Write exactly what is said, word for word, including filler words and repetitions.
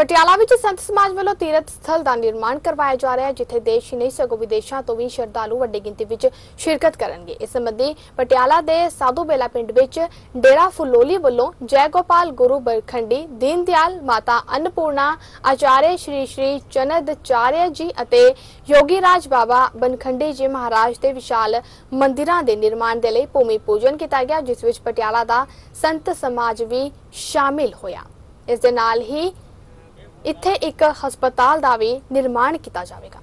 ਪਟਿਆਲਾ ਵਿੱਚ ਸੰਤ ਸਮਾਜ ਵੱਲੋਂ ਤੀਰਥ ਸਥਲ ਦਾ ਨਿਰਮਾਣ ਕਰਵਾਇਆ ਜਾ ਰਿਹਾ ਹੈ, ਜਿੱਥੇ ਦੇਸ਼ ਹੀ ਨਹੀਂ ਸਗੋਂ ਵਿਦੇਸ਼ਾਂ ਤੋਂ ਵੀ ਸ਼ਰਧਾਲੂ ਵੱਡੀ ਗਿਣਤੀ ਵਿੱਚ ਸ਼ਿਰਕਤ ਕਰਨਗੇ। ਇਸ ਸੰਬੰਧੀ ਪਟਿਆਲਾ ਦੇ ਸਾਧੂ ਬੇਲਾ ਪਿੰਡ ਵਿੱਚ ਡੇਰਾ ਫੁਲੋਲੀ ਵੱਲੋਂ ਜੈ ਗੋਪਾਲ ਗੁਰੂ ਬਰਖੰਡੀ, ਦੀਨ ਦਿਆਲ, ਮਾਤਾ अन्नपूर्णा, आचार्य श्री श्री चनदचार्य जी ਅਤੇ योगी राज बाबा बनखंडी जी महाराज ਦੇ विशाल ਮੰਦਿਰਾਂ ਦੇ ਨਿਰਮਾਣ ਦੇ ਲਈ ਭੂਮੀ ਪੂਜਨ ਕੀਤਾ ਗਿਆ, ਜਿਸ ਵਿੱਚ ਪਟਿਆਲਾ ਦਾ ਸੰਤ ਸਮਾਜ ਵੀ ਸ਼ਾਮਿਲ ਹੋਇਆ। ਇਸ ਦੇ ਨਾਲ ਹੀ ਇੱਥੇ ਇੱਕ ਹਸਪਤਾਲ ਦਾ ਵੀ ਨਿਰਮਾਣ ਕੀਤਾ ਜਾਵੇਗਾ।